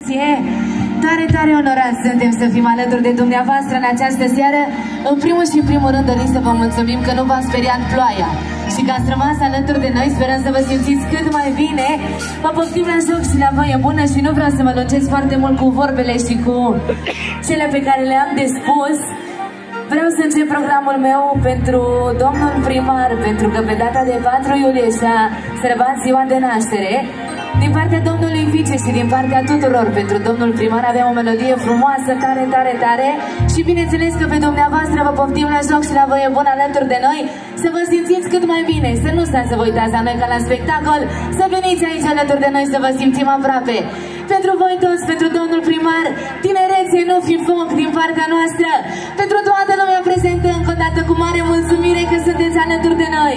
Tare, tare onorați suntem să fim alături de dumneavoastră în această seară. În primul și în primul rând dorim să vă mulțumim că nu v-a speriat ploaia și că ați rămas alături de noi. Sperăm să vă simțiți cât mai bine. Vă poftim la joc și la voie bună și nu vreau să mă lungesc foarte mult cu vorbele și cu cele pe care le-am de spus. Vreau să încep programul meu pentru domnul primar, pentru că pe data de 4 iulie și-a sărbat ziua de naștere. Din partea domnului vice și din partea tuturor, pentru domnul primar avem o melodie frumoasă, tare, tare, tare. Și bineînțeles că pe dumneavoastră vă poftim la joc și la voie bună alături de noi. Să vă simțiți cât mai bine, să nu stați să vă uitați la noi ca la spectacol, să veniți aici alături de noi să vă simțim aproape. Pentru voi toți, pentru domnul primar, tinerețe, nu fi foc din partea noastră. Pentru toată lumea prezentă, încă o dată cu mare mulțumire că sunteți alături de noi.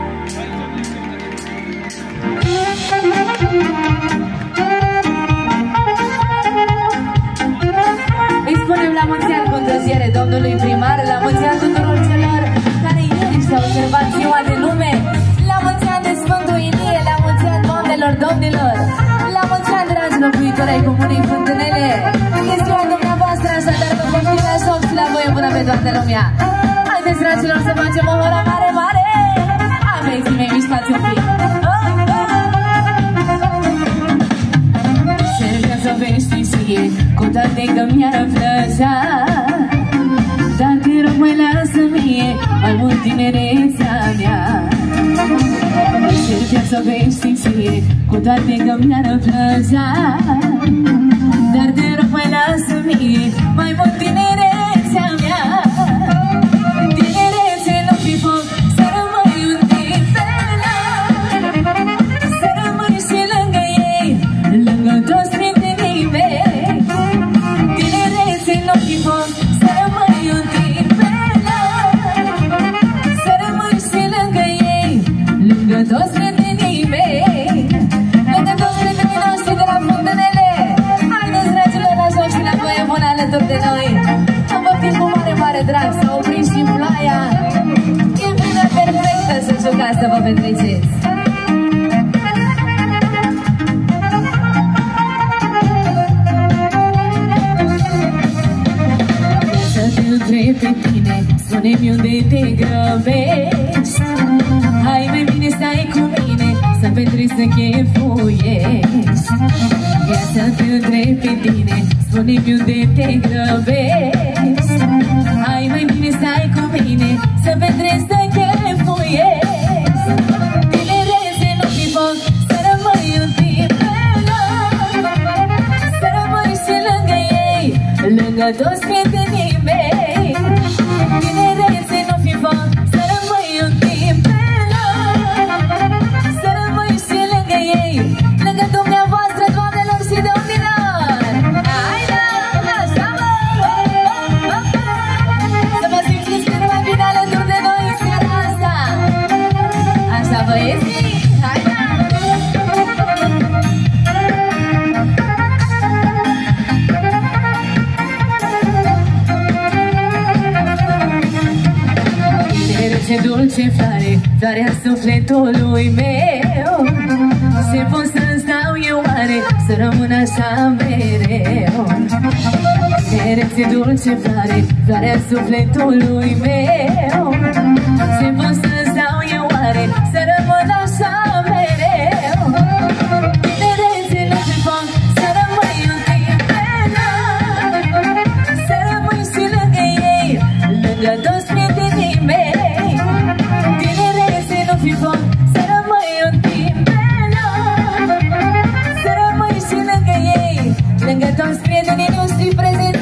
Îi spunem la mulți ani cu întârziere domnului primar, la mulți ani tuturor celor care ieri și-au observat ziua de lume, la mulți ani de Sfântul Ilie, la mulți ani doamnelor, domnilor, la mulți ani dragi locuitori ai Comunei Fântânele. E ziua dumneavoastră, așadar vă poftim la joc și la voie bună pe toată lumea. Haideți, dragilor, să facem o horă mare, mare! Aveți-i mei, mișcați un pic! Să vezi știe, cu toate că mi-ar plăcea, dar te rog mai lasă mie mai mult tinerețea mea. Încerc să vezi știe, cu toate că mi-ar plăcea, dar te rog mai lasă mie mai mult tinerețea mea. Tinerețe nu fi foc, să rămâi un timp pe la, să rămâi și lângă ei, lângă toți. Toți prietenii mei, lângă toți prietenii noștri de la Fântânele. Haideți, dragilor, la joc și la voie bună alături de noi. Să vă fim cu mare, mare drag, să opriți și ploaia. E vremea perfectă să jucați, să vă petreceți. Să te întreb pe tine, spune-mi unde te grăbești. Hai mai bine stai cu mine, să petreci, să chefuiești. Ia să te întreb pe tine, spune-mi unde te grăbești. Hai mai bine stai cu mine, să petreci, să chefuiești. Tinerețe nu fi foc, să rămâi un timp pe loc, să rămâi și lângă ei, lângă toți prietenii mei. Tinerețe nu fi foc, să rămâi un timp pe lângă dumneavoastră, doamnelor și domnilor. Haide, așa mă! Să vă simțiți cât mai bine alături de noi în seara asta. Așa, băieții, haide! Tinerețe dulce floare, floarea sufletului meu. Ce pot să-ți dau eu oare, să rămân așa mereu? Tinerețe dulce floare, floarea sufletului meu. Ce pot să-ți dau eu oare, să rămân așa mereu? Tinerețe nu fi foc, să rămâi un timp pe loc, să rămâi și lângă ei, lângă toți prietenii mei. Tinerețe nu fi foc, să rămâi un timp pe loc, să rămâi și lângă ei, lângă toți prietenii noștri prezenți.